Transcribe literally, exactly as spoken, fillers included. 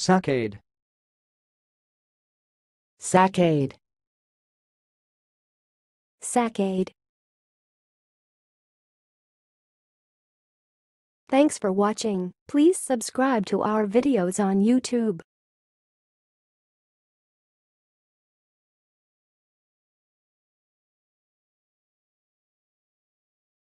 Saccade. Saccade. Saccade. Thanks for watching. Please subscribe to our videos on YouTube.